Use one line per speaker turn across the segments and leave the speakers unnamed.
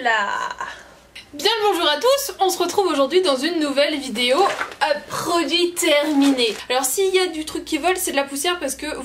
là. Bien le bonjour à tous, on se retrouve aujourd'hui dans une nouvelle vidéo à produit terminé. Alors s'il y a du truc qui vole, c'est de la poussière parce que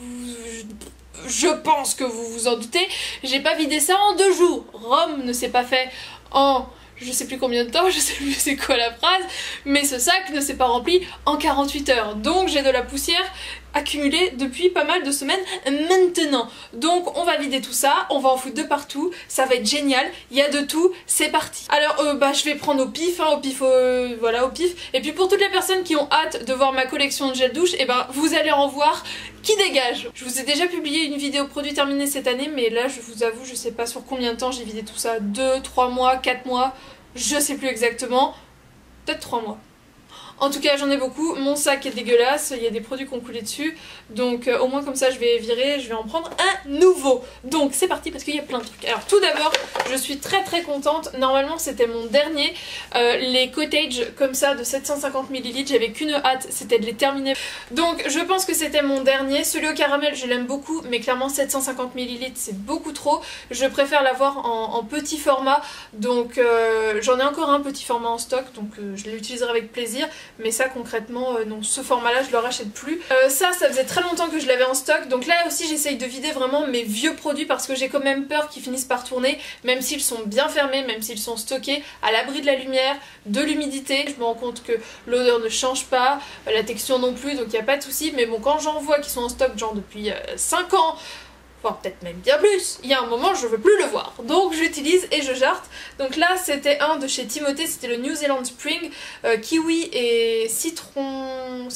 je pense que vous vous en doutez, j'ai pas vidé ça en 2 jours. Rome ne s'est pas fait en je sais plus combien de temps, je sais plus c'est quoi la phrase, mais ce sac ne s'est pas rempli en 48 heures. Donc j'ai de la poussière accumulée depuis pas mal de semaines maintenant. Donc on va vider tout ça, on va en foutre de partout, ça va être génial, il y a de tout, c'est parti. Alors je vais prendre au pif, hein, voilà au pif. Et puis pour toutes les personnes qui ont hâte de voir ma collection de gel douche, et vous allez en voir qui dégage. Je vous ai déjà publié une vidéo produit terminé cette année, mais là je vous avoue je sais pas sur combien de temps j'ai vidé tout ça, 2, 3 mois, 4 mois, je sais plus exactement, peut-être 3 mois. En tout cas j'en ai beaucoup, mon sac est dégueulasse, il y a des produits qui ont coulé dessus, donc au moins comme ça je vais virer, je vais en prendre un nouveau. Donc c'est parti parce qu'il y a plein de trucs. Alors tout d'abord, je suis très contente, normalement c'était mon dernier, les Cottage comme ça de 750 ml, j'avais qu'une hâte, c'était de les terminer. Donc je pense que c'était mon dernier, celui au caramel je l'aime beaucoup, mais clairement 750 ml c'est beaucoup trop, je préfère l'avoir en petit format, donc j'en ai encore un petit format en stock, donc je l'utiliserai avec plaisir. Mais ça concrètement non, ce format là je le rachète plus. Ça faisait très longtemps que je l'avais en stock, donc là aussi j'essaye de vider vraiment mes vieux produits parce que j'ai quand même peur qu'ils finissent par tourner, même s'ils sont bien fermés, même s'ils sont stockés à l'abri de la lumière, de l'humidité. Je me rends compte que l'odeur ne change pas, la texture non plus, donc il n'y a pas de souci. Mais bon, quand j'en vois qui sont en stock genre depuis 5 ans, voire peut-être même bien plus, il y a un moment je veux plus le voir, donc j'utilise et je jarte. Donc là c'était un de chez Timothée, c'était le New Zealand Spring, kiwi et citron.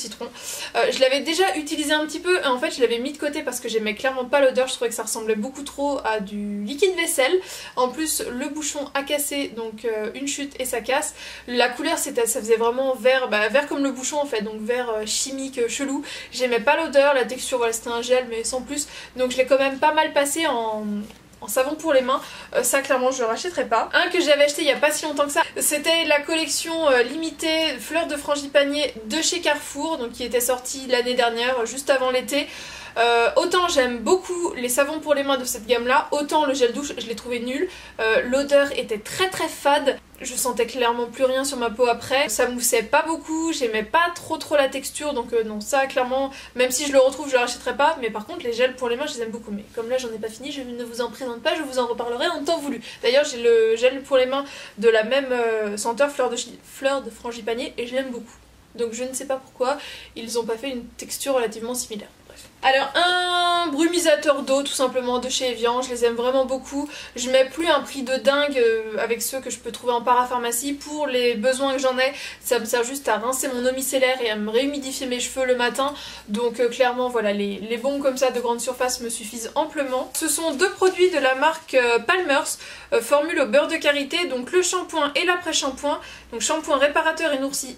Je l'avais déjà utilisé un petit peu, en fait je l'avais mis de côté parce que j'aimais clairement pas l'odeur, je trouvais que ça ressemblait beaucoup trop à du liquide vaisselle. En plus le bouchon a cassé, donc une chute et ça casse. La couleur ça faisait vraiment vert, vert comme le bouchon en fait, donc vert chimique chelou. J'aimais pas l'odeur, la texture voilà c'était un gel mais sans plus, donc je l'ai quand même pas mal passé en savon pour les mains. Ça clairement je le rachèterai pas. Un que j'avais acheté il y a pas si longtemps que ça, c'était la collection limitée fleurs de frangipanier de chez Carrefour, donc qui était sortie l'année dernière juste avant l'été. Autant j'aime beaucoup les savons pour les mains de cette gamme là, autant le gel douche je l'ai trouvé nul. L'odeur était très fade, je sentais clairement plus rien sur ma peau après, ça moussait pas beaucoup, j'aimais pas trop la texture, donc non, ça clairement même si je le retrouve je le rachèterai pas. Mais par contre les gels pour les mains je les aime beaucoup, mais comme là j'en ai pas fini je ne vous en présente pas, je vous en reparlerai en temps voulu. D'ailleurs j'ai le gel pour les mains de la même senteur fleur de frangipanier et je l'aime beaucoup, donc je ne sais pas pourquoi ils ont pas fait une texture relativement similaire. Alors un brumisateur d'eau tout simplement de chez Evian, je les aime vraiment beaucoup. Je mets plus un prix de dingue avec ceux que je peux trouver en parapharmacie. Pour les besoins que j'en ai, ça me sert juste à rincer mon eau micellaire et à me réhumidifier mes cheveux le matin. Donc clairement voilà, les bons comme ça de grande surface me suffisent amplement. Ce sont 2 produits de la marque Palmer's, formule au beurre de karité, donc le shampoing et l'après-shampoing. Donc shampoing réparateur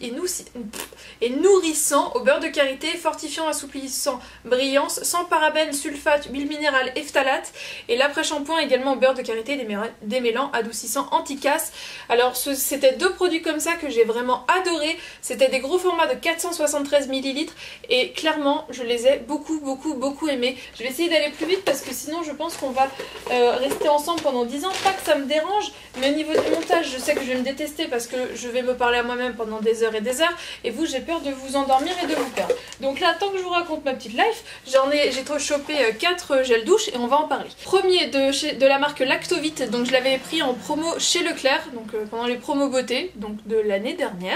et nourrissant au beurre de karité, fortifiant, assouplissant, brillant, sans parabènes, sulfate, huile minérale et phtalate. Et l'après-shampoing également au beurre de karité démêlant, adoucissant, anti-casse. Alors c'était 2 produits comme ça que j'ai vraiment adoré. C'était des gros formats de 473 ml et clairement je les ai beaucoup aimés. Je vais essayer d'aller plus vite parce que sinon je pense qu'on va rester ensemble pendant 10 ans. Pas que ça me dérange, mais au niveau du montage je sais que je vais me détester parce que je vais me parler à moi-même pendant des heures et des heures, et vous j'ai peur de vous endormir et de vous perdre. Donc là tant que je vous raconte ma petite life, j'ai trop chopé 4 gels douche et on va en parler. Premier de la marque Lactovite, donc je l'avais pris en promo chez Leclerc, donc pendant les promos beauté, donc de l'année dernière.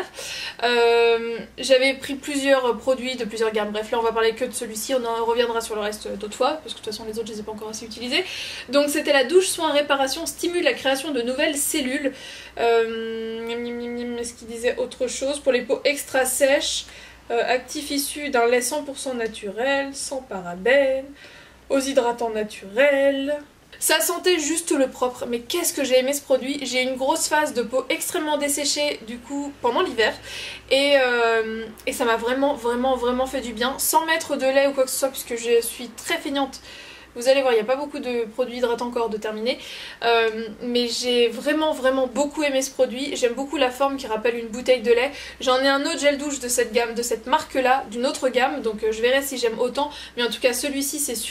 J'avais pris plusieurs produits de plusieurs gammes, bref là on va parler que de celui-ci, on en reviendra sur le reste d'autres fois, parce que de toute façon les autres je les ai pas encore assez utilisés. Donc c'était la douche soin réparation, stimule la création de nouvelles cellules. Est-ce qu'il disait autre chose? Pour les peaux extra sèches, actif issu d'un lait 100% naturel, sans parabènes, aux hydratants naturels. Ça sentait juste le propre, mais qu'est-ce que j'ai aimé ce produit. J'ai une grosse phase de peau extrêmement desséchée du coup pendant l'hiver et ça m'a vraiment fait du bien, sans mettre de lait ou quoi que ce soit puisque je suis très feignante. Vous allez voir, il n'y a pas beaucoup de produits hydratants encore de terminer. Mais j'ai vraiment beaucoup aimé ce produit. J'aime beaucoup la forme qui rappelle une bouteille de lait. J'en ai un autre gel douche de cette gamme, de cette marque là, d'une autre gamme. Donc je verrai si j'aime autant. Mais en tout cas celui-ci c'est sûr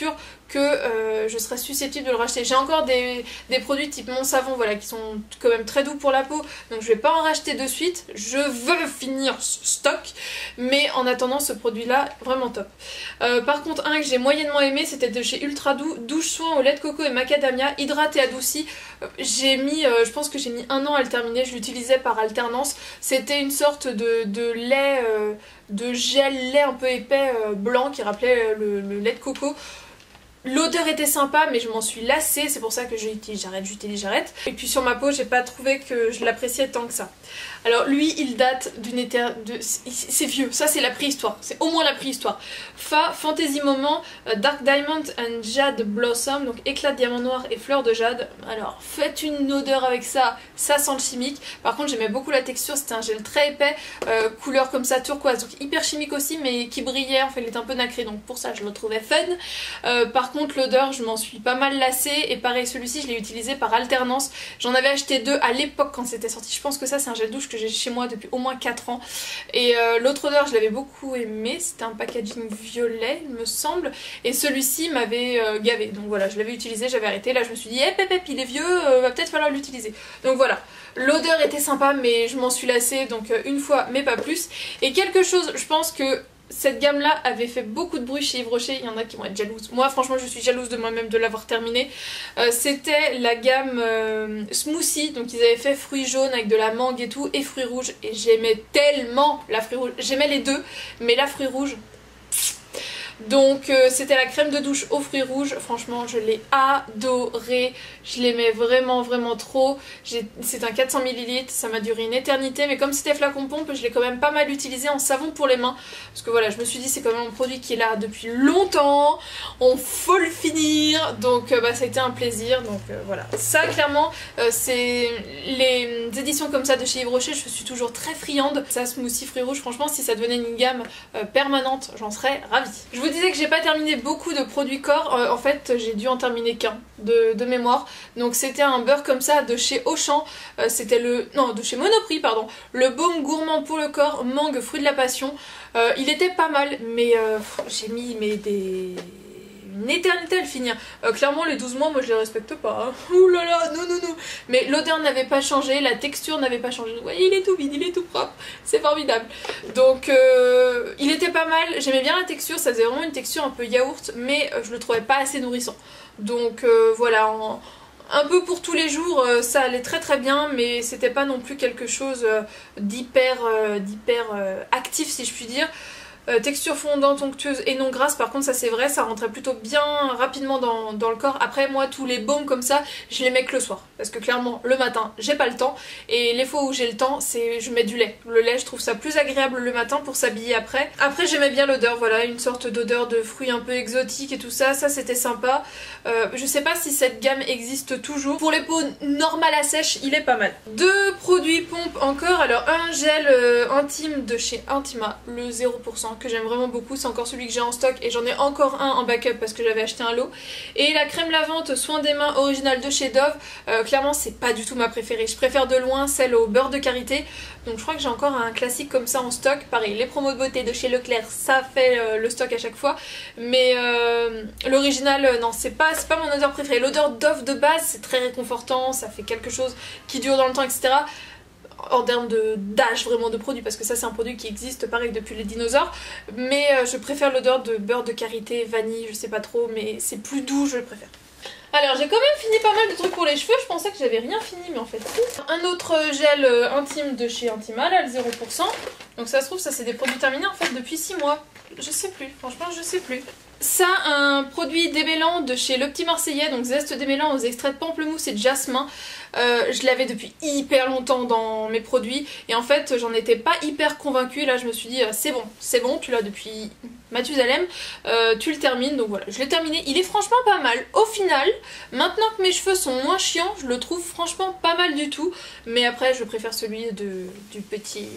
que je serais susceptible de le racheter. J'ai encore des produits type mon savon, voilà, qui sont quand même très doux pour la peau, donc je vais pas en racheter de suite. Je veux finir ce stock, mais en attendant ce produit là, vraiment top. Par contre, un que j'ai moyennement aimé, c'était de chez Ultra Doux, douche soin au lait de coco et macadamia, hydrate et adouci. J'ai mis, je pense que j'ai mis 1 an à le terminer, je l'utilisais par alternance. C'était une sorte de lait, de gel lait un peu épais blanc qui rappelait le lait de coco. L'odeur était sympa, mais je m'en suis lassée, c'est pour ça que j'utilise, j'arrête. Et puis sur ma peau, j'ai pas trouvé que je l'appréciais tant que ça. Alors lui, il date d'une éternité... C'est vieux, ça c'est la préhistoire, c'est au moins la préhistoire. Fantasy Moment, Dark Diamond and Jade Blossom, donc éclat de diamant noir et fleur de jade. Alors faites une odeur avec ça, ça sent le chimique. Par contre j'aimais beaucoup la texture, c'était un gel très épais, couleur comme ça turquoise, donc hyper chimique aussi, mais qui brillait, enfin il était un peu nacré, donc pour ça je le trouvais fun. Par contre l'odeur, je m'en suis pas mal lassée, et pareil celui-ci je l'ai utilisé par alternance. J'en avais acheté 2 à l'époque quand c'était sorti, je pense que ça c'est un gel douche que j'ai chez moi depuis au moins 4 ans. Et l'autre odeur je l'avais beaucoup aimé, c'était un packaging violet il me semble, et celui-ci m'avait gavé, donc voilà, je l'avais utilisé, j'avais arrêté, là je me suis dit il est vieux, va peut-être falloir l'utiliser. Donc voilà, l'odeur était sympa mais je m'en suis lassée, donc une fois mais pas plus. Et quelque chose, je pense que cette gamme là avait fait beaucoup de bruit chez Yves Rocher, il y en a qui vont être jalouses. Moi franchement je suis jalouse de moi-même de l'avoir terminé. C'était la gamme Smoothie, donc ils avaient fait fruits jaunes avec de la mangue et tout, et fruits rouges, et j'aimais tellement la fruits rouge, j'aimais les deux, mais la fruits rouge... Donc c'était la crème de douche aux fruits rouges, franchement je l'ai adorée, je l'aimais vraiment trop. C'est un 400 ml, ça m'a duré une éternité, mais comme c'était flacon pompe, je l'ai quand même pas mal utilisé en savon pour les mains, parce que voilà, je me suis dit c'est quand même un produit qui est là depuis longtemps, on faut le finir, donc bah, ça a été un plaisir. Donc voilà, ça clairement c'est les éditions comme ça de chez Yves Rocher, je suis toujours très friande. Ça, Smoothie fruits rouges, franchement si ça devenait une gamme permanente, j'en serais ravie. Je vous disais que j'ai pas terminé beaucoup de produits corps, en fait j'ai dû en terminer qu'un de mémoire. Donc c'était un beurre comme ça de chez Auchan, c'était de chez Monoprix pardon, le baume gourmand pour le corps, mangue fruit de la passion. Il était pas mal, mais j'ai mis une éternité à le finir. Clairement les 12 mois moi je les respecte pas, hein. Ouh là là, non. Mais l'odeur n'avait pas changé, la texture n'avait pas changé. Vous voyez, il est tout vide, il est tout propre, c'est formidable. Donc il était pas mal, j'aimais bien la texture, ça faisait vraiment une texture un peu yaourt, mais je le trouvais pas assez nourrissant. Donc voilà, un peu pour tous les jours, ça allait très bien, mais c'était pas non plus quelque chose d'hyper actif si je puis dire. Texture fondante, onctueuse et non grasse, par contre ça c'est vrai, ça rentrait plutôt bien rapidement dans le corps. Après moi tous les baumes comme ça je les mets que le soir, parce que clairement le matin j'ai pas le temps, et les fois où j'ai le temps c'est je mets du lait. Le lait je trouve ça plus agréable le matin pour s'habiller après. Après j'aimais bien l'odeur, voilà, une sorte d'odeur de fruits un peu exotiques et tout ça, ça c'était sympa. Je sais pas si cette gamme existe toujours. Pour les peaux normales à sèche il est pas mal. 2 produits pompes encore, alors un gel intime de chez Intima, le 0%, que j'aime vraiment beaucoup, c'est encore celui que j'ai en stock et j'en ai encore un en backup parce que j'avais acheté un lot. Et la crème lavante soin des mains originale de chez Dove, clairement c'est pas du tout ma préférée, je préfère de loin celle au beurre de karité. Donc je crois que j'ai encore un classique comme ça en stock. Pareil, les promos de beauté de chez Leclerc, ça fait le stock à chaque fois, mais l'original non, c'est pas mon odeur préférée. L'odeur Dove de base c'est très réconfortant, ça fait quelque chose qui dure dans le temps, etc. En termes d'âge vraiment de produit, parce que ça c'est un produit qui existe pareil depuis les dinosaures, mais je préfère l'odeur de beurre de karité, vanille, je sais pas trop, mais c'est plus doux, je le préfère. Alors j'ai quand même fini pas mal de trucs pour les cheveux, je pensais que j'avais rien fini mais en fait si. Un autre gel intime de chez Intima, là le 0%, donc ça se trouve ça c'est des produits terminés en fait depuis 6 mois, je sais plus, franchement je sais plus. Ça, un produit démêlant de chez Le Petit Marseillais, donc zeste démêlant aux extraits de pamplemousse et de jasmin. Je l'avais depuis hyper longtemps dans mes produits et en fait j'en étais pas hyper convaincue. Là je me suis dit c'est bon, tu l'as depuis Mathusalem, tu le termines. Donc voilà, je l'ai terminé, il est franchement pas mal. Au final, maintenant que mes cheveux sont moins chiants, je le trouve franchement pas mal du tout. Mais après je préfère celui du petit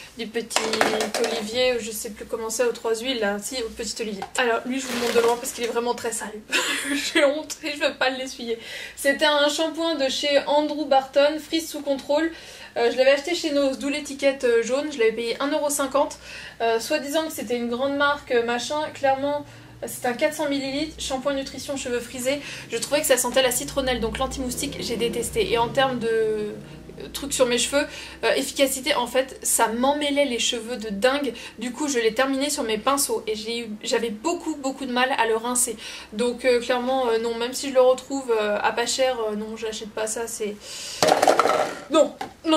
Olivier, je sais plus comment c'est, aux 3 huiles là, si, au petit Olivier. Alors lui je vous le montre de loin parce qu'il est vraiment très sale. J'ai honte et je veux pas l'essuyer. C'était un shampoing de chez Andrew Barton, frise sous contrôle. Je l'avais acheté chez Nose, d'où l'étiquette jaune, je l'avais payé 1,50 €. Soi-disant que c'était une grande marque, machin, clairement C'est un 400 ml, shampoing nutrition cheveux frisés. Je trouvais que ça sentait la citronnelle, donc l'anti-moustique, j'ai détesté. Et en termes de trucs sur mes cheveux, efficacité, en fait, ça m'emmêlait les cheveux de dingue. Du coup, je l'ai terminé sur mes pinceaux et j'avais beaucoup de mal à le rincer. Donc clairement, non, même si je le retrouve à pas cher, non, j'achète pas ça, c'est... Non.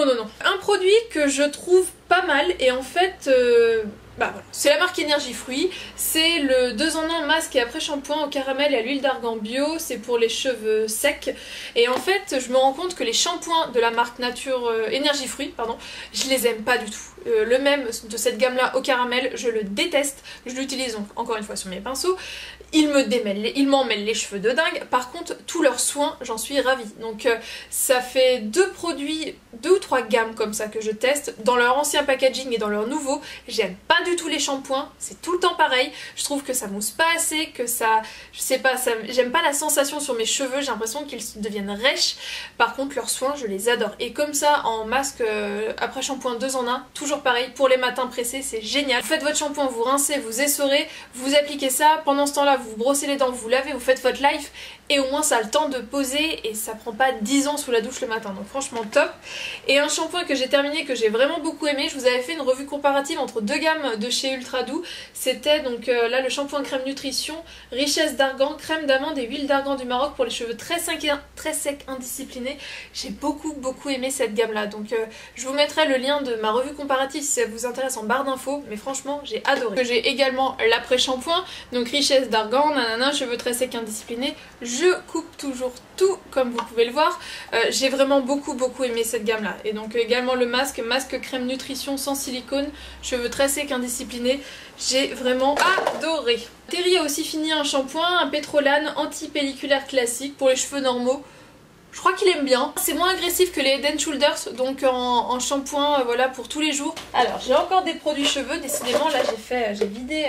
Un produit que je trouve pas mal et en fait... Bah voilà. C'est la marque Énergie Fruits, c'est le 2 en 1 masque et après shampoing au caramel et à l'huile d'argan bio, c'est pour les cheveux secs. Et en fait je me rends compte que les shampoings de la marque Nature Énergie Fruits, pardon, je les aime pas du tout. Le même de cette gamme là au caramel, je le déteste, je l'utilise donc encore une fois sur mes pinceaux. Il m'emmêle les cheveux de dingue. Par contre, tous leurs soins, j'en suis ravie. Donc ça fait 2 produits, 2 ou 3 gammes comme ça que je teste. Dans leur ancien packaging et dans leur nouveau, j'aime pas du tout les shampoings. C'est tout le temps pareil. Je trouve que ça mousse pas assez, que ça... Je sais pas, j'aime pas la sensation sur mes cheveux. J'ai l'impression qu'ils deviennent rêches. Par contre, leurs soins, je les adore. Et comme ça, en masque après shampoing 2 en 1, toujours pareil. Pour les matins pressés, c'est génial. Vous faites votre shampoing, vous rincez, vous essorez, vous appliquez ça. Pendant ce temps-là, vous vous brossez les dents, vous lavez, vous faites votre life et au moins ça a le temps de poser et ça prend pas 10 ans sous la douche le matin, donc franchement top. Et un shampoing que j'ai terminé, que j'ai vraiment beaucoup aimé, je vous avais fait une revue comparative entre 2 gammes de chez Ultra Doux. C'était donc là le shampoing crème nutrition, richesse d'argan, crème d'amande et huile d'argan du Maroc pour les cheveux très secs, indisciplinés. J'ai beaucoup aimé cette gamme là, donc je vous mettrai le lien de ma revue comparative si ça vous intéresse en barre d'infos, mais franchement j'ai adoré. J'ai également l'après-shampoing, donc richesse d'argan, nanana, cheveux très secs indisciplinés. Je coupe toujours tout comme vous pouvez le voir. J'ai vraiment beaucoup aimé cette gamme là. Et donc également le masque crème nutrition sans silicone, cheveux très secs indisciplinés. J'ai vraiment adoré. Terry a aussi fini un shampoing, un pétrolane anti-pelliculaire classique pour les cheveux normaux. Je crois qu'il aime bien. C'est moins agressif que les Head & Shoulders, donc en shampoing voilà pour tous les jours. Alors j'ai encore des produits cheveux, décidément là j'ai vidé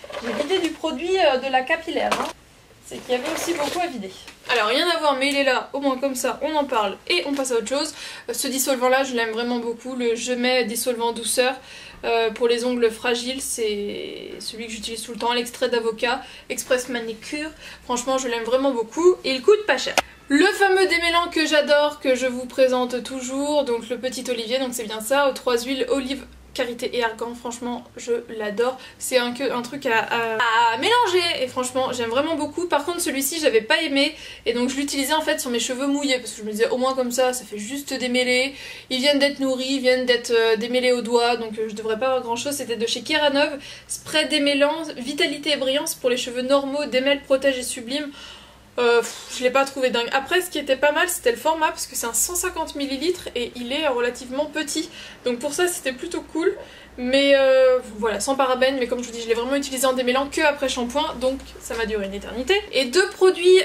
du produit de la capillaire. Hein. C'est qu'il y avait aussi beaucoup à vider. Alors rien à voir mais il est là, au moins comme ça on en parle et on passe à autre chose. Ce dissolvant là je l'aime vraiment beaucoup, le Je mets dissolvant douceur pour les ongles fragiles, c'est celui que j'utilise tout le temps, l'extrait d'avocat, express manicure. Franchement je l'aime vraiment beaucoup et il coûte pas cher. Le fameux démêlant que j'adore, que je vous présente toujours, donc le petit olivier, donc c'est bien ça, aux 3 huiles, olive, karité et argan, franchement je l'adore. C'est un truc à mélanger et franchement j'aime vraiment beaucoup. Par contre celui-ci j'avais pas aimé et donc je l'utilisais en fait sur mes cheveux mouillés parce que je me disais au moins comme ça fait juste démêler. Ils viennent d'être nourris, ils viennent d'être démêlés au doigt, donc je devrais pas avoir grand chose. C'était de chez Keranov, spray démêlant, vitalité et brillance pour les cheveux normaux, démêle, protège et sublime. Je l'ai pas trouvé dingue. Après ce qui était pas mal c'était le format parce que c'est un 150 ml et il est relativement petit. Donc pour ça c'était plutôt cool. Mais voilà, sans parabènes, mais comme je vous dis je l'ai vraiment utilisé en démêlant que après shampoing, donc ça m'a duré une éternité. Et 2 produits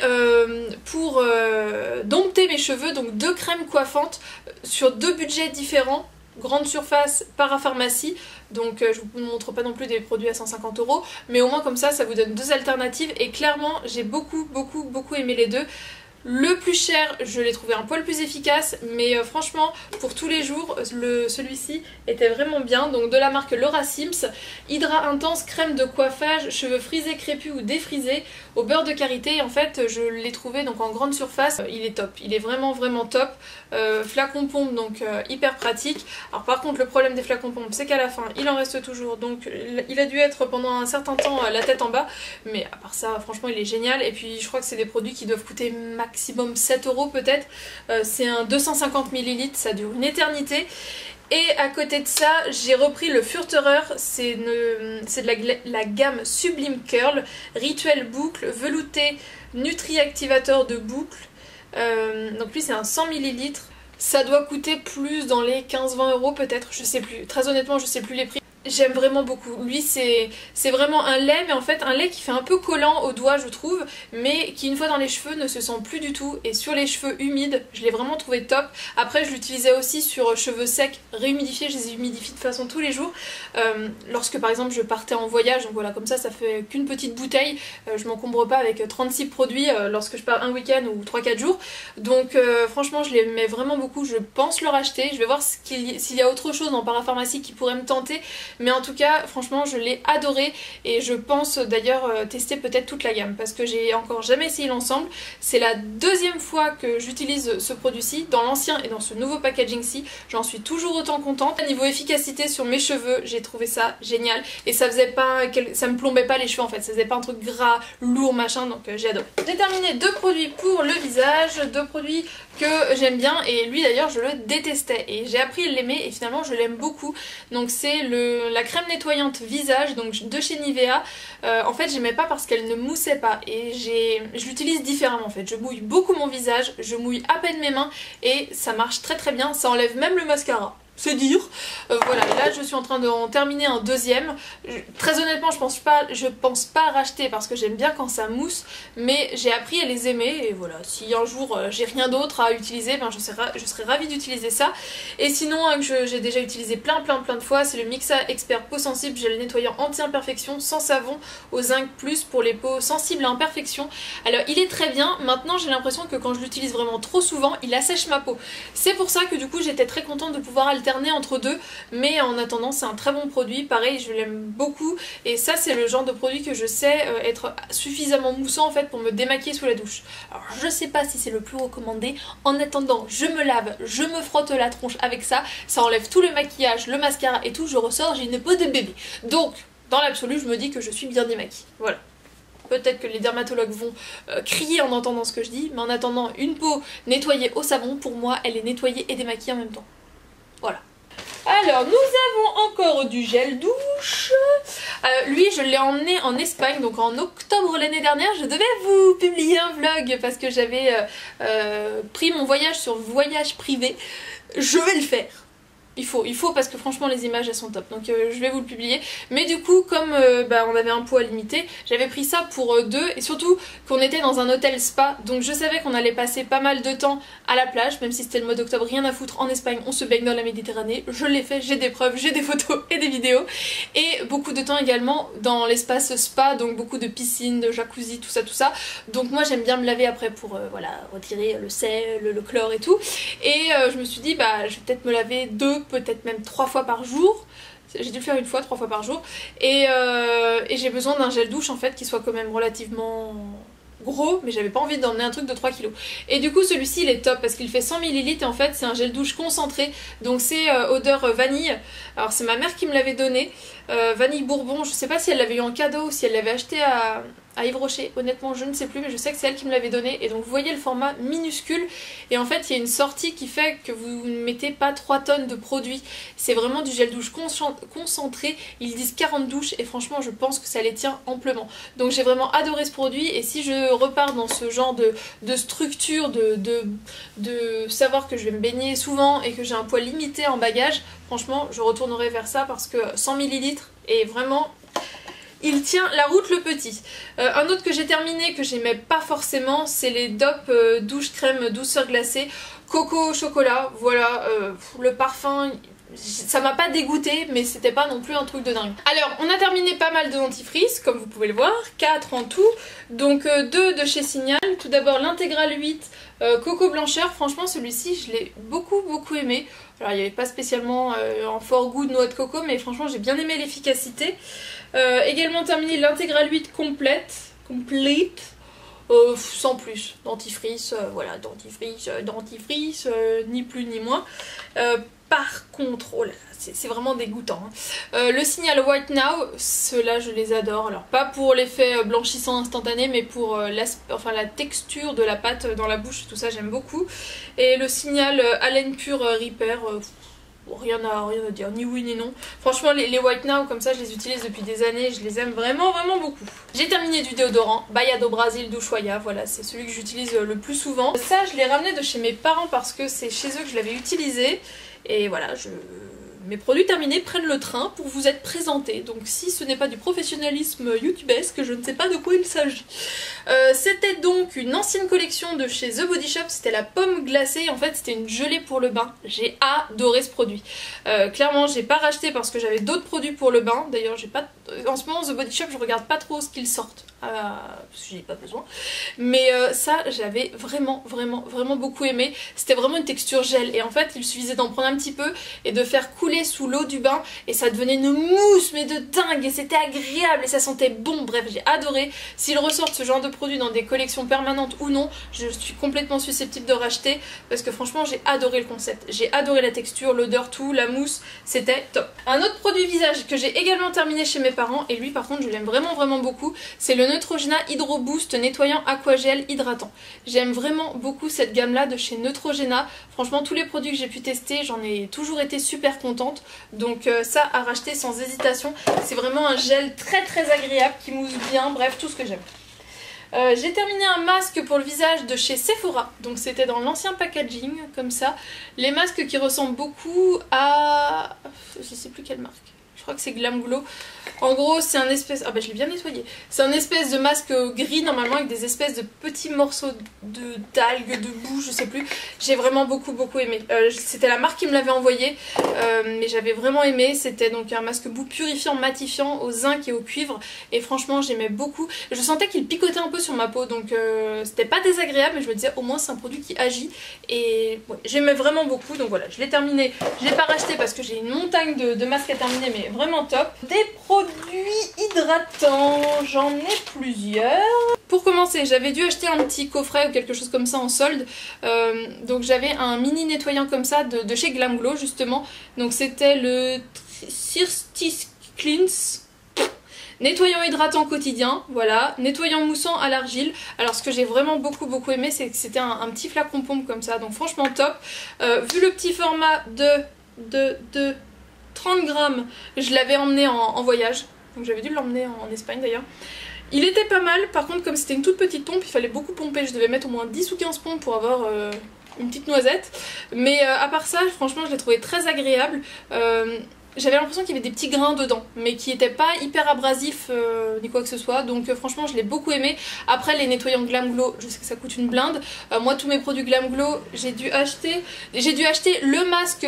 pour dompter mes cheveux, donc 2 crèmes coiffantes sur 2 budgets différents. Grande surface, parapharmacie, donc je vous montre pas non plus des produits à 150 €, mais au moins comme ça vous donne 2 alternatives et clairement j'ai beaucoup aimé les deux. Le plus cher, je l'ai trouvé un poil plus efficace, mais franchement, pour tous les jours, celui-ci était vraiment bien. Donc de la marque Laura Sims, Hydra Intense, crème de coiffage, cheveux frisés, crépus ou défrisés, au beurre de karité. Et en fait, je l'ai trouvé donc en grande surface. Il est top, il est vraiment top. Flacon pompe, donc hyper pratique. Alors par contre, le problème des flacons pompe, c'est qu'à la fin, il en reste toujours. Donc il a dû être pendant un certain temps la tête en bas. Mais à part ça, franchement, il est génial. Et puis je crois que c'est des produits qui doivent coûter maximum 7 € peut-être. C'est un 250 ml, ça dure une éternité. Et à côté de ça, j'ai repris le Furterer, c'est de la gamme Sublime Curl, rituel boucle, velouté, nutri-activateur de boucle. Donc lui c'est un 100 ml. Ça doit coûter plus dans les 15-20 € peut-être, je sais plus. Très honnêtement, je sais plus les prix. J'aime vraiment beaucoup. Lui c'est vraiment un lait, mais en fait un lait qui fait un peu collant aux doigts je trouve, mais qui une fois dans les cheveux ne se sent plus du tout. Et sur les cheveux humides, je l'ai vraiment trouvé top. Après je l'utilisais aussi sur cheveux secs, réhumidifiés, je les humidifie de toute façon tous les jours. Lorsque par exemple je partais en voyage, donc voilà, comme ça fait qu'une petite bouteille, je m'encombre pas avec 36 produits lorsque je pars un week-end ou 3-4 jours. Donc franchement je l'aimais vraiment beaucoup, je pense le racheter. Je vais voir s'il y a autre chose en parapharmacie qui pourrait me tenter. mais en tout cas franchement je l'ai adoré et je pense d'ailleurs tester peut-être toute la gamme parce que j'ai encore jamais essayé l'ensemble. C'est la deuxième fois que j'utilise ce produit-ci, dans l'ancien et dans ce nouveau packaging-ci, j'en suis toujours autant contente. Niveau efficacité sur mes cheveux, j'ai trouvé ça génial et ça faisait pas, ça me plombait pas les cheveux en fait, ça faisait pas un truc gras, lourd, machin, donc j'ai adoré. J'ai terminé 2 produits pour le visage, 2 produits que j'aime bien et lui d'ailleurs je le détestais et j'ai appris à l'aimer et finalement je l'aime beaucoup. Donc c'est la crème nettoyante visage donc de chez Nivea. En fait j'aimais pas parce qu'elle ne moussait pas et je l'utilise différemment en fait. Je mouille beaucoup mon visage, je mouille à peine mes mains et ça marche très très bien, ça enlève même le mascara. C'est dire. Voilà, et là je suis en train d'en terminer un deuxième. Très honnêtement je pense pas racheter parce que j'aime bien quand ça mousse, mais j'ai appris à les aimer et voilà, si un jour j'ai rien d'autre à utiliser, ben je serais ravie d'utiliser ça. Et sinon que j'ai déjà utilisé plein de fois, c'est le Mixa Expert Peau Sensible gel nettoyant anti-imperfection sans savon au zinc plus pour les peaux sensibles à imperfection. Alors il est très bien, maintenant j'ai l'impression que quand je l'utilise vraiment trop souvent, il assèche ma peau. C'est pour ça que du coup j'étais très contente de pouvoir alterner entre deux, mais en attendant c'est un très bon produit, pareil je l'aime beaucoup et ça c'est le genre de produit que je sais être suffisamment moussant en fait pour me démaquiller sous la douche. Alors je sais pas si c'est le plus recommandé, en attendant je me lave, je me frotte la tronche avec ça, ça enlève tout le maquillage, le mascara et tout, je ressors, j'ai une peau de bébé. Donc dans l'absolu je me dis que je suis bien démaquillée, voilà. Peut-être que les dermatologues vont crier en entendant ce que je dis, mais en attendant une peau nettoyée au savon, pour moi elle est nettoyée et démaquillée en même temps. Voilà. Alors nous avons encore du gel douche. Lui je l'ai emmené en Espagne, donc en octobre l'année dernière. Je devais vous publier un vlog parce que j'avais pris mon voyage sur voyage privé. Je vais le faire. Il faut parce que franchement les images elles sont top, donc je vais vous le publier. Mais du coup comme on avait un poids limité, j'avais pris ça pour 2 et surtout qu'on était dans un hôtel spa, donc je savais qu'on allait passer pas mal de temps à la plage, même si c'était le mois d'octobre, rien à foutre, en Espagne on se baigne dans la Méditerranée, je l'ai fait, j'ai des preuves, j'ai des photos et des vidéos. Et beaucoup de temps également dans l'espace spa, donc beaucoup de piscines, de jacuzzi, tout ça. Donc moi j'aime bien me laver après pour voilà, retirer le sel, le chlore et tout. Et je me suis dit je vais peut-être me laver 2, peut-être même 3 fois par jour. J'ai dû le faire 1 fois, 3 fois par jour. Et j'ai besoin d'un gel douche en fait qui soit quand même relativement gros, mais j'avais pas envie d'emmener un truc de 3 kg. Et du coup celui-ci il est top parce qu'il fait 100 ml et en fait c'est un gel douche concentré, donc c'est odeur vanille. Alors c'est ma mère qui me l'avait donné, vanille bourbon, je sais pas si elle l'avait eu en cadeau ou si elle l'avait acheté à Yves Rocher, honnêtement je ne sais plus, mais je sais que c'est elle qui me l'avait donné. Et donc vous voyez le format minuscule et en fait il y a une sortie qui fait que vous ne mettez pas 3 tonnes de produits, c'est vraiment du gel douche concentré. Ils disent 40 douches et franchement je pense que ça les tient amplement. Donc j'ai vraiment adoré ce produit et si je repars dans ce genre de structure, de savoir que je vais me baigner souvent et que j'ai un poids limité en bagage, franchement je retournerai vers ça parce que 100 ml est vraiment... il tient la route le petit. Un autre que j'ai terminé que j'aimais pas forcément, c'est les DOP douche crème douceur glacée coco au chocolat. Voilà, le parfum ça m'a pas dégoûté mais c'était pas non plus un truc de dingue. Alors on a terminé pas mal de dentifrice comme vous pouvez le voir, 4 en tout, donc 2 de chez Signal. Tout d'abord l'intégral 8 coco blancheur, franchement celui-ci je l'ai beaucoup aimé. Alors il n'y avait pas spécialement un fort goût de noix de coco mais franchement j'ai bien aimé l'efficacité. Également terminé l'intégral 8 complète, sans plus, dentifrice, voilà, dentifrice, ni plus ni moins. Par contre, oh là là, c'est vraiment dégoûtant. Hein. Le Signal White Now, ceux-là je les adore. Alors pas pour l'effet blanchissant instantané, mais pour la texture de la pâte dans la bouche, tout ça j'aime beaucoup. Et le Signal Haleine Pure Repair, rien à dire, ni oui ni non. Franchement les White Now comme ça je les utilise depuis des années, je les aime vraiment beaucoup. J'ai terminé du déodorant, Bahia do Brasil d'Ushuaia, voilà c'est celui que j'utilise le plus souvent. Ça je l'ai ramené de chez mes parents parce que c'est chez eux que je l'avais utilisé. Et voilà, mes produits terminés prennent le train pour vous être présentés. Donc si ce n'est pas du professionnalisme youtubesque, je ne sais pas de quoi il s'agit. C'était donc une ancienne collection de chez The Body Shop, c'était la pomme glacée. En fait c'était une gelée pour le bain. J'ai adoré ce produit. Clairement j'ai pas racheté parce que j'avais d'autres produits pour le bain. D'ailleurs j'ai pas En ce moment The Body Shop, je regarde pas trop ce qu'ils sortent, parce que j'en ai pas besoin. Mais ça, j'avais vraiment beaucoup aimé. C'était vraiment une texture gel et en fait il suffisait d'en prendre un petit peu et de faire couler sous l'eau du bain et ça devenait une mousse mais de dingue et c'était agréable et ça sentait bon. Bref, j'ai adoré. S'ils ressortent ce genre de produit dans des collections permanentes ou non, je suis complètement susceptible de racheter parce que franchement j'ai adoré le concept. J'ai adoré la texture, l'odeur, tout, la mousse, c'était top. Un autre produit visage que j'ai également terminé chez mes parents et lui par contre je l'aime vraiment beaucoup, c'est le Neutrogena Hydro Boost nettoyant aquagel hydratant. J'aime vraiment beaucoup cette gamme là de chez Neutrogena. Franchement tous les produits que j'ai pu tester, j'en ai toujours été super contente. Donc ça à racheter sans hésitation. C'est vraiment un gel très agréable qui mousse bien, bref tout ce que j'aime. J'ai terminé un masque pour le visage de chez Sephora, donc c'était dans l'ancien packaging comme ça. Les masques qui ressemblent beaucoup à... je sais plus quelle marque. Je crois que c'est Glam Glow. En gros c'est un espèce... ah bah je l'ai bien nettoyé. C'est un espèce de masque gris normalement avec des espèces de petits morceaux d'algues, de boue, je sais plus. J'ai vraiment beaucoup aimé. C'était la marque qui me l'avait envoyé, mais j'avais vraiment aimé. C'était donc un masque boue purifiant, matifiant au zinc et au cuivre. Et franchement j'aimais beaucoup. Je sentais qu'il picotait un peu sur ma peau, donc c'était pas désagréable, mais je me disais au moins c'est un produit qui agit. Et ouais, j'aimais vraiment beaucoup, donc voilà, je l'ai terminé. Je l'ai pas racheté parce que j'ai une montagne de masques à terminer, mais vraiment top. Des produits hydratants, j'en ai plusieurs. Pour commencer, j'avais dû acheter un petit coffret ou quelque chose comme ça en solde. Donc j'avais un mini nettoyant comme ça de chez Glam Glow justement. Donc c'était le Thirsty Cleanse. Nettoyant hydratant quotidien, voilà, nettoyant moussant à l'argile. Alors ce que j'ai vraiment beaucoup aimé, c'est que c'était un petit flacon pompe comme ça, donc franchement top. Vu le petit format de 30 grammes, je l'avais emmené en voyage, donc j'avais dû l'emmener en Espagne d'ailleurs. Il était pas mal, par contre comme c'était une toute petite pompe, il fallait beaucoup pomper, je devais mettre au moins 10 ou 15 pompes pour avoir une petite noisette. Mais à part ça, franchement je l'ai trouvé très agréable. J'avais l'impression qu'il y avait des petits grains dedans, mais qui n'étaient pas hyper abrasifs ni quoi que ce soit, donc franchement je l'ai beaucoup aimé. Après les nettoyants Glam Glow, je sais que ça coûte une blinde. Moi tous mes produits Glam Glow, j'ai dû acheter le masque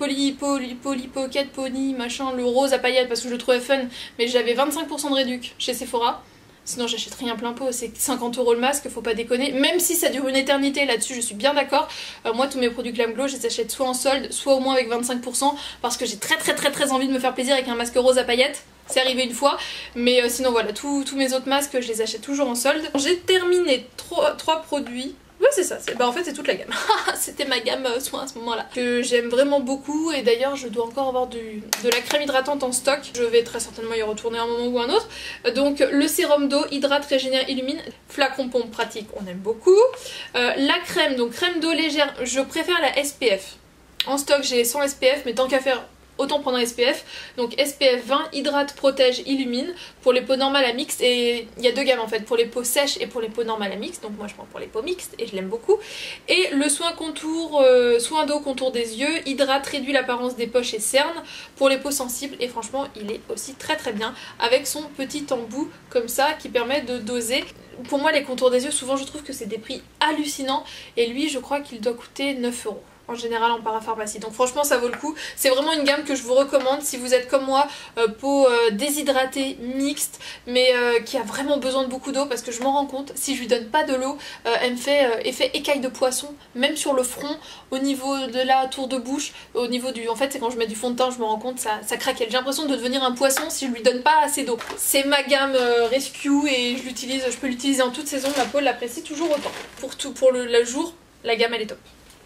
Poly Pocket Pony machin, le rose à paillettes parce que je le trouvais fun, mais j'avais 25% de réduc chez Sephora. Sinon j'achète rien plein pot, c'est 50 € le masque, faut pas déconner. Même si ça dure une éternité, là-dessus je suis bien d'accord. Moi tous mes produits Glam Glow, je les achète soit en solde, soit au moins avec 25%, parce que j'ai très envie de me faire plaisir avec un masque rose à paillettes. C'est arrivé une fois, mais sinon voilà, tous mes autres masques je les achète toujours en solde. J'ai terminé 3 produits. Ouais c'est ça, en fait c'est toute la gamme. C'était ma gamme soin à ce moment là, que j'aime vraiment beaucoup. Et d'ailleurs je dois encore avoir de la crème hydratante en stock. Je vais très certainement y retourner un moment ou un autre. Donc le sérum d'eau, hydrate, régénère, illumine. Flacon pompe pratique, on aime beaucoup. La crème, donc crème d'eau légère, je préfère la SPF. En stock j'ai 100 SPF, mais tant qu'à faire autant prendre un SPF. Donc SPF 20, hydrate, protège, illumine pour les peaux normales à mixtes. Et il y a 2 gammes en fait, pour les peaux sèches et pour les peaux normales à mixtes. Donc moi je prends pour les peaux mixtes et je l'aime beaucoup. Et le soin contour, soin d'eau contour des yeux, hydrate, réduit l'apparence des poches et cernes pour les peaux sensibles. Et franchement il est aussi très bien avec son petit embout comme ça qui permet de doser. Pour moi les contours des yeux, souvent je trouve que c'est des prix hallucinants et lui je crois qu'il doit coûter 9 € en général en parapharmacie, donc franchement ça vaut le coup. C'est vraiment une gamme que je vous recommande si vous êtes comme moi, peau déshydratée, mixte, mais qui a vraiment besoin de beaucoup d'eau, parce que je m'en rends compte, si je lui donne pas de l'eau, elle me fait effet écaille de poisson, même sur le front, au niveau de la tour de bouche, au niveau du... En fait c'est quand je mets du fond de teint, je me rends compte, ça craque. J'ai l'impression de devenir un poisson si je lui donne pas assez d'eau. C'est ma gamme Rescue et je peux l'utiliser en toute saison, ma peau l'apprécie toujours autant. Pour le jour, la gamme elle est top.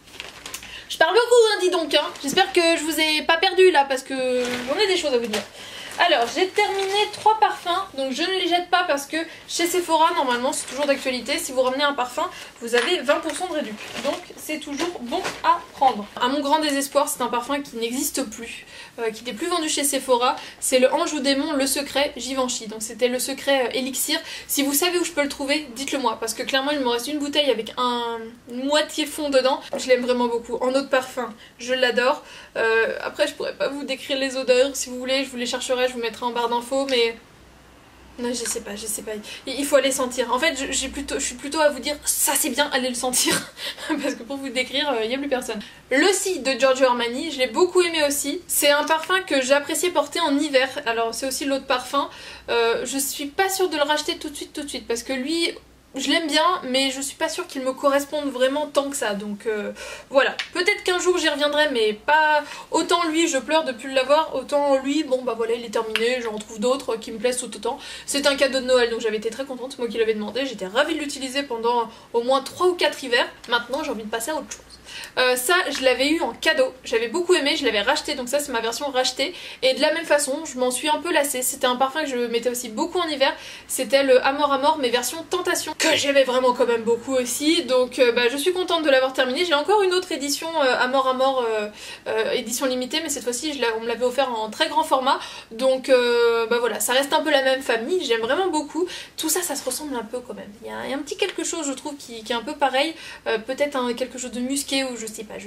Je parle beaucoup hein, dis donc hein. J'espère que je vous ai pas perdu là parce que j'en ai des choses à vous dire. Alors j'ai terminé 3 parfums, donc je ne les jette pas parce que chez Sephora normalement c'est toujours d'actualité, si vous ramenez un parfum vous avez 20% de réduction, donc c'est toujours bon à prendre. À mon grand désespoir c'est un parfum qui n'existe plus, qui n'est plus vendu chez Sephora, c'est le Ange ou Démon Le Secret Givenchy, donc c'était le secret élixir. Si vous savez où je peux le trouver, dites-le moi, parce que clairement il me reste une bouteille avec une moitié fond dedans, je l'aime vraiment beaucoup. En eau de parfum, je l'adore. Après je pourrais pas vous décrire les odeurs, si vous voulez je vous les chercherai, je vous mettrai en barre d'infos, mais Non, je sais pas. Il faut aller sentir. En fait, je suis plutôt à vous dire, ça c'est bien, allez le sentir. Parce que pour vous décrire, il n'y a plus personne. Le Si de Giorgio Armani, je l'ai beaucoup aimé aussi. C'est un parfum que j'appréciais porter en hiver. Alors c'est aussi l'autre parfum. Je suis pas sûre de le racheter tout de suite. Parce que lui... je l'aime bien, mais je suis pas sûre qu'il me corresponde vraiment tant que ça, donc voilà. Peut-être qu'un jour j'y reviendrai, mais pas autant lui, je pleure de plus l'avoir, autant lui, bon bah voilà, il est terminé, j'en trouve d'autres qui me plaisent tout autant. C'est un cadeau de Noël, donc j'avais été très contente, c'est moi qui l'avais demandé, j'étais ravie de l'utiliser pendant au moins 3 ou 4 hivers. Maintenant j'ai envie de passer à autre chose. Ça je l'avais eu en cadeau, j'avais beaucoup aimé, je l'avais racheté, donc ça c'est ma version rachetée, et de la même façon je m'en suis un peu lassée. C'était un parfum que je mettais aussi beaucoup en hiver, c'était le Amor Amor mais version Tentation, que j'aimais vraiment quand même beaucoup aussi, donc bah, je suis contente de l'avoir terminé. J'ai encore une autre édition Amor Amor édition limitée, mais cette fois-ci on me l'avait offert en très grand format, donc bah voilà, ça reste un peu la même famille, j'aime vraiment beaucoup. Tout ça, ça se ressemble un peu quand même, il y a un petit quelque chose je trouve qui est un peu pareil, peut-être quelque chose de musqué ou je sais pas.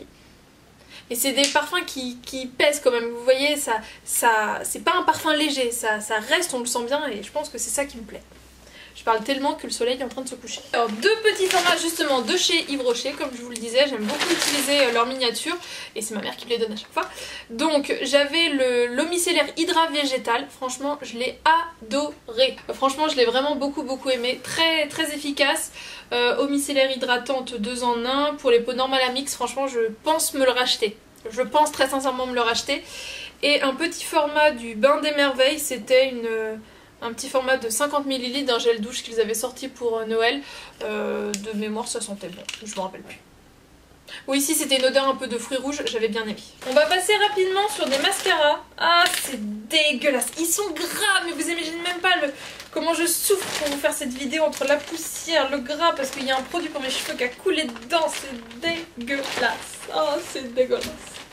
Mais c'est des parfums qui pèsent quand même, vous voyez, c'est pas un parfum léger, ça reste, on le sent bien, et je pense que c'est ça qui me plaît. Je parle tellement que le soleil est en train de se coucher. Alors 2 petits formats justement de chez Yves Rocher, comme je vous le disais, j'aime beaucoup utiliser leurs miniatures, et c'est ma mère qui me les donne à chaque fois. Donc j'avais l'eau micellaire Hydra Végétal, franchement je l'ai adoré. Franchement je l'ai vraiment beaucoup aimé, très efficace. Eau micellaire hydratante 2 en 1, pour les peaux normales à mix, franchement je pense me le racheter. Je pense très sincèrement me le racheter. Et un petit format du Bain des Merveilles, c'était un petit format de 50 ml d'un gel douche qu'ils avaient sorti pour Noël. De mémoire ça sentait bon, je me rappelle plus. Oui, ici c'était une odeur un peu de fruits rouges, j'avais bien aimé. On va passer rapidement sur des mascaras. Ah c'est dégueulasse, ils sont gras, mais vous imaginez même pas comment je souffre pour vous faire cette vidéo entre la poussière, le gras, parce qu'il y a un produit pour mes cheveux qui a coulé dedans, c'est dégueulasse. Oh c'est dégueulasse.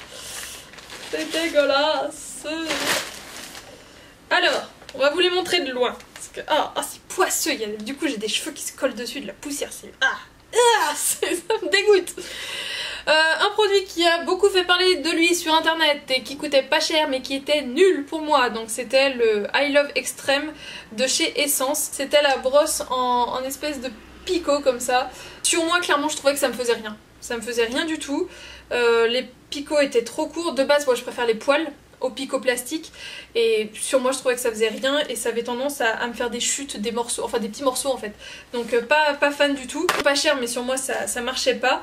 C'est dégueulasse. Alors, on va vous les montrer de loin. Parce que, c'est poisseux, du coup j'ai des cheveux qui se collent dessus, de la poussière, c'est... ça me dégoûte. Un produit qui a beaucoup fait parler de lui sur internet et qui coûtait pas cher mais qui était nul pour moi, donc c'était le I Love Extreme de chez Essence. C'était la brosse en espèce de picot comme ça. Sur moi clairement je trouvais que ça me faisait rien. Ça me faisait rien du tout. Les picots étaient trop courts. De base moi je préfère les poils au picot plastique, et sur moi je trouvais que ça faisait rien et ça avait tendance à me faire des chutes, des morceaux, enfin des petits morceaux en fait, donc pas fan du tout. Pas cher mais sur moi ça marchait pas.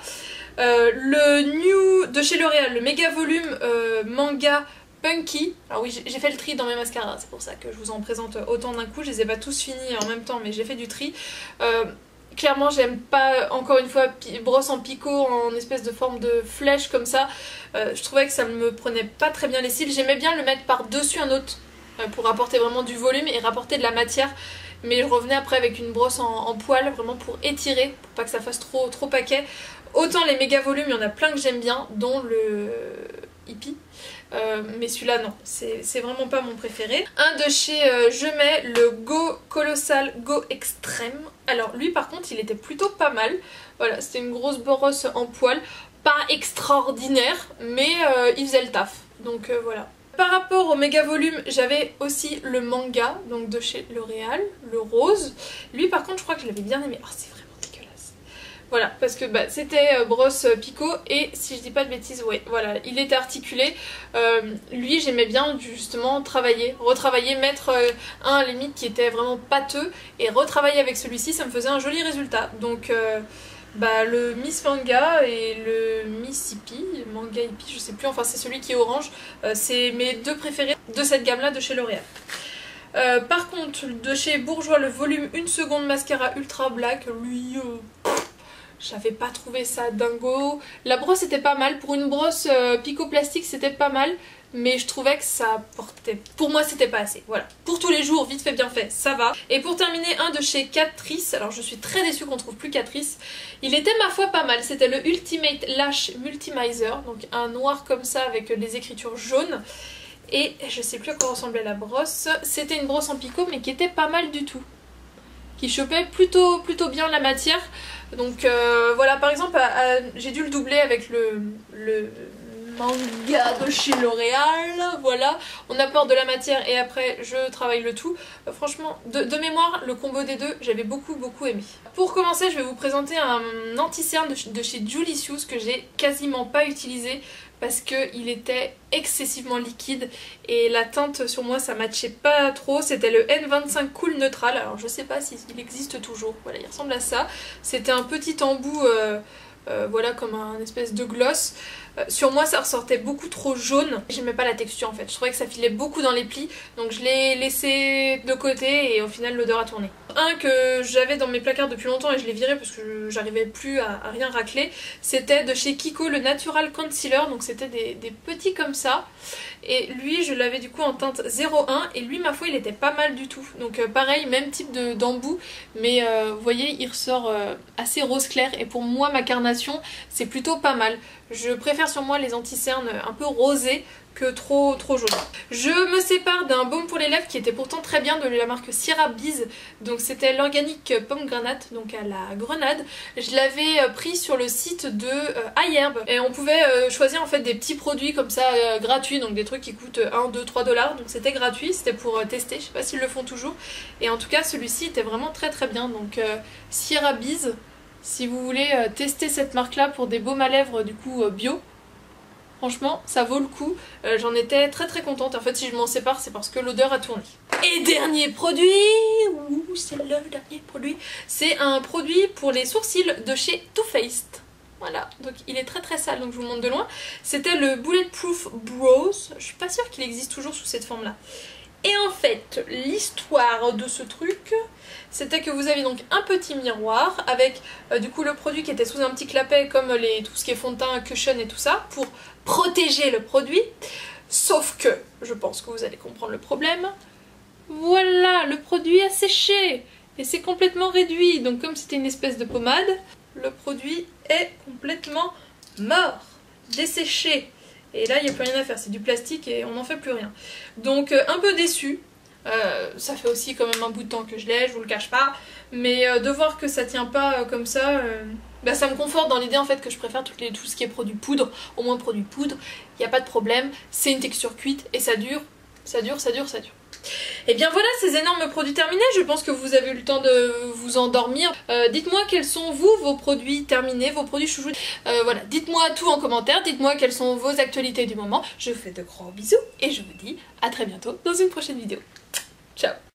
Le New de chez L'Oréal, le méga volume manga Punky. Alors oui j'ai fait le tri dans mes mascaras, c'est pour ça que je vous en présente autant d'un coup, je les ai pas tous finis en même temps mais j'ai fait du tri. Clairement j'aime pas, encore une fois, brosse en picot en espèce de forme de flèche comme ça. Je trouvais que ça me prenait pas très bien les cils. J'aimais bien le mettre par dessus un autre pour apporter vraiment du volume et rapporter de la matière, mais je revenais après avec une brosse en poil vraiment pour étirer, pour pas que ça fasse trop paquet. Autant les méga volumes, il y en a plein que j'aime bien, dont le Hippie. Mais celui-là non, c'est vraiment pas mon préféré. Un de chez Je mets, le Go Colossal Go Extreme. Alors lui par contre il était plutôt pas mal. Voilà, c'était une grosse brosse en poil, pas extraordinaire mais il faisait le taf, donc voilà. Par rapport au méga volume, j'avais aussi le manga, donc de chez L'Oréal, le rose. Lui par contre je crois que je l'avais bien aimé. Oh, c'est vraiment dégueulasse. Voilà, parce que c'était brosse picot et si je dis pas de bêtises, ouais, voilà, il était articulé. Lui j'aimais bien justement retravailler, mettre un à la limite qui était vraiment pâteux et retravailler avec celui-ci, ça me faisait un joli résultat. Donc le Miss Manga et le Miss Hippie, Manga Hippie, je sais plus, enfin c'est celui qui est orange, c'est mes 2 préférés de cette gamme là de chez L'Oréal. Par contre de chez Bourjois, le volume 1 seconde mascara ultra black, lui j'avais pas trouvé ça dingo. La brosse était pas mal, pour une brosse picot plastique c'était pas mal, mais je trouvais que ça portait... Pour moi c'était pas assez, voilà. Pour tous les jours, vite fait bien fait, ça va. Et pour terminer, un de chez Catrice, alors je suis très déçue qu'on trouve plus Catrice. Il était ma foi pas mal, c'était le Ultimate Lash Multimizer, donc un noir comme ça avec les écritures jaunes. Et je sais plus à quoi ressemblait la brosse, c'était une brosse en picot mais qui était pas mal du tout. Qui chopait plutôt bien la matière. Donc voilà, par exemple j'ai dû le doubler avec le manga de chez L'Oréal, voilà. On apporte de la matière et après je travaille le tout. Franchement, de mémoire, le combo des deux, j'avais beaucoup aimé. Pour commencer, je vais vous présenter un anti-cerne de chez Julicious que j'ai quasiment pas utilisé parce qu'il était excessivement liquide et la teinte sur moi ça matchait pas trop. C'était le N25 Cool Neutral, alors je sais pas s'il existe toujours, voilà, il ressemble à ça. C'était un petit embout voilà, comme un espèce de gloss. Sur moi ça ressortait beaucoup trop jaune, j'aimais pas la texture en fait, je trouvais que ça filait beaucoup dans les plis, donc je l'ai laissé de côté et au final l'odeur a tourné. Un que j'avais dans mes placards depuis longtemps et je l'ai viré parce que j'arrivais plus à rien racler, c'était de chez Kiko le Natural Concealer, donc c'était des petits comme ça, et lui je l'avais du coup en teinte 01 et lui ma foi il était pas mal du tout, donc pareil, même type d'embout, mais vous voyez il ressort assez rose clair et pour moi ma carnation c'est plutôt pas mal. Je préfère sur moi les anti-cernes un peu rosés que trop jaune. Je me sépare d'un baume pour les lèvres qui était pourtant très bien de la marque Sierra Bees. Donc c'était l'organique pomme granate, donc à la grenade. Je l'avais pris sur le site de iHerb et on pouvait choisir en fait des petits produits comme ça gratuits, donc des trucs qui coûtent 1, 2, 3 $. Donc c'était gratuit, c'était pour tester, je sais pas s'ils le font toujours. Et en tout cas celui-ci était vraiment très bien. Donc Sierra Bees. Si vous voulez tester cette marque là pour des baumes à lèvres du coup bio, franchement ça vaut le coup, j'en étais très contente. En fait si je m'en sépare c'est parce que l'odeur a tourné. Et dernier produit, c'est le dernier produit, c'est un produit pour les sourcils de chez Too Faced. Voilà, donc il est très sale, donc je vous le montre de loin. C'était le Bulletproof Brows, je suis pas sûre qu'il existe toujours sous cette forme là. Et en fait, l'histoire de ce truc, c'était que vous aviez donc un petit miroir avec du coup le produit qui était sous un petit clapet comme tout ce qui est fond de teint, cushion et tout ça, pour protéger le produit. Sauf que, je pense que vous allez comprendre le problème, voilà, le produit a séché et c'est complètement réduit. Donc comme c'était une espèce de pommade, le produit est complètement mort, desséché. Et là il n'y a plus rien à faire, c'est du plastique et on n'en fait plus rien. Donc un peu déçue, ça fait aussi quand même un bout de temps que je l'ai, je vous le cache pas. Mais de voir que ça tient pas comme ça, bah, ça me conforte dans l'idée en fait que je préfère tout ce qui est produit poudre. Au moins produit poudre, il n'y a pas de problème, c'est une texture cuite et ça dure. Et bien voilà, ces énormes produits terminés, je pense que vous avez eu le temps de vous endormir. Dites-moi quels sont vos produits terminés, vos produits chouchous. Voilà, dites-moi tout en commentaire, dites-moi quelles sont vos actualités du moment. Je vous fais de gros bisous et je vous dis à très bientôt dans une prochaine vidéo. Ciao.